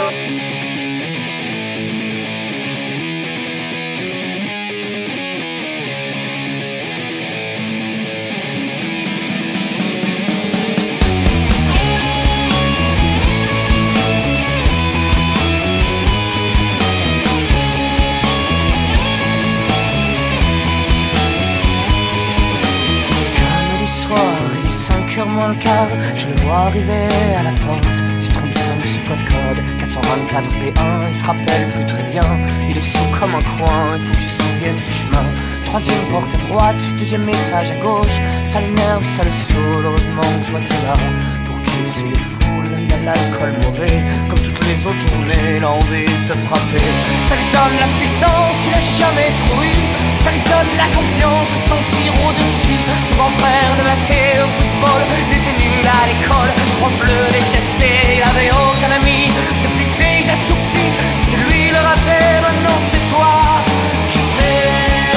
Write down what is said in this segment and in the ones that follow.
Moins le quart, je le vois arriver à la porte. Il se trompe 5-6 fois de code, 424 B1, il se rappelle plus très bien. Il est sous comme un coin, il faut qu'il se souvienne du chemin. Troisième porte à droite, deuxième étage à gauche. Ça l'énerve, ça le saoule, heureusement toi t'es là pour qu'il se défoule. Il a l'alcool mauvais, comme toutes les autres journées, il a envie de te frapper. Ça lui donne la puissance qu'il a jamais trop eu. Ça lui donne la confiance de sentir au-dessus. Son grand frère le matait au football, il était nul à l'école, prof le détestait, il avait aucun ami. Depuis déjà tout petit, c'était lui le raté, maintenant c'est toi qui fais.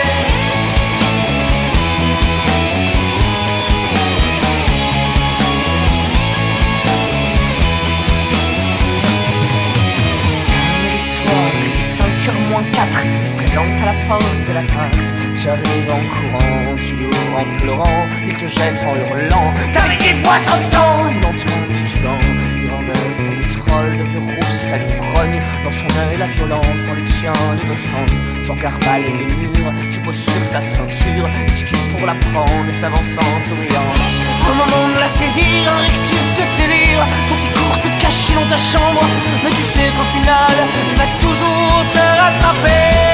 Samedi soir, 5h-4, il se présente à la porte de l'appart. Tu arrives en courant, tu l'ouvres en pleurant, il te jette en hurlant. T'avais des voix trop de temps, il entend titubant, il renverse sa vitrole de vieux rouge, ça l'ivrogne. Dans son œil la violence, dans les tiens l'innocence. Son regard balaye les murs, se pose sur sa ceinture, titube pour la prendre et s'avance en souriant. Au moment de la saisir, un rictus de délire, toi tu cours te cacher dans ta chambre, mais tu sais qu'au final, il va toujours te rattraper.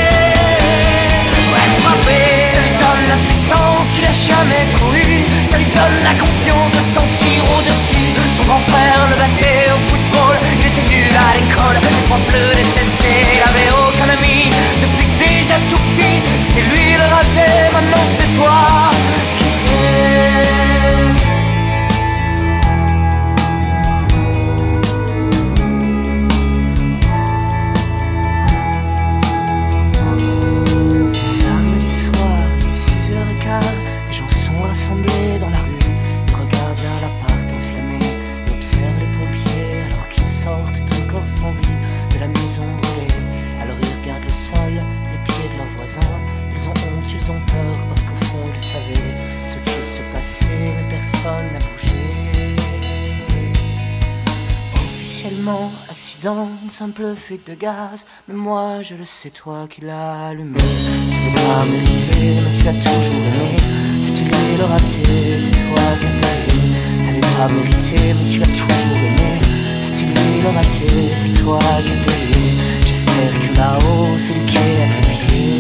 Ça lui donne la puissance qu'il a jamais trop eu. Ça lui donne la confiance de sentir au-dessus. Son grand frère le battait au football, il était nul à l'école, les profs le détestaient, il avait aucun ami. Depuis déjà tout petit, c'était lui le raté, maintenant c'est toi qui sais. Rassemblés dans la rue, ils regardent vers l'appart enflammé et observent les pompiers alors qu'ils sortent encore sans vie de la maison brûlée. Alors ils regardent le sol, les pieds de leurs voisins. Ils ont honte, ils ont peur parce qu'au fond ils savaient ce qu'il se passait, mais personne n'a bougé. Officiellement, accident, une simple fuite de gaz, mais moi je le sais, toi qui l'as allumé. Tu l'as pas mérité, mais tu l'as toujours aimé. C'était lui le raté, c'est toi qui as payé. T'avais pas mérité, mais tu l'as toujours aimé. C'était lui le raté, c'est toi qui as payé. J'espère que là-haut, c'est lui qui est à tes pieds.